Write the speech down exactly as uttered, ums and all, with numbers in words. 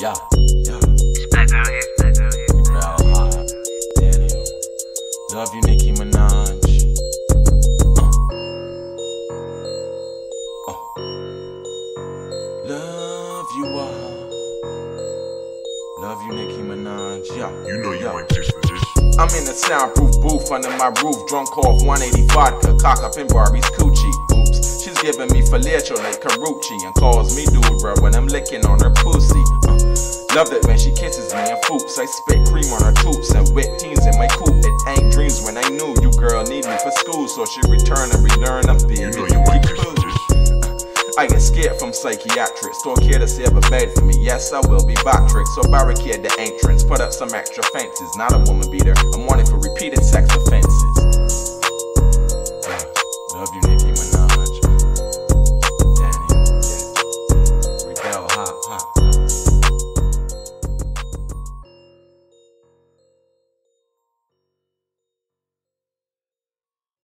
Yeah, yeah. Black girl here, black girl here. You bell high, Daniel. Love you, Nicki Minaj. Uh. Oh. Love you, uh. Love you, Nicki Minaj. Yeah. You know you yeah. ain't pissed for this. I'm in a soundproof booth under my roof, drunk off one eighty vodka, cock up in Barbie's coochie. Oops, she's giving me filetto like Carucci and calls me dude, bro, when I'm licking on her pussy. Uh, love it when she kisses me and foops. I spit cream on her toops and wet teens in my coupe. It ain't dreams when I knew you, girl, need me for school, so she return and relearn. I'm being You know you ain't pissed for this. I get scared from psychiatrics. Don't care to save a bed for me. Yes, I will be Bactrix. So barricade the entrance. Put up some extra fences. Not a woman beater. I'm wanted for repeated sex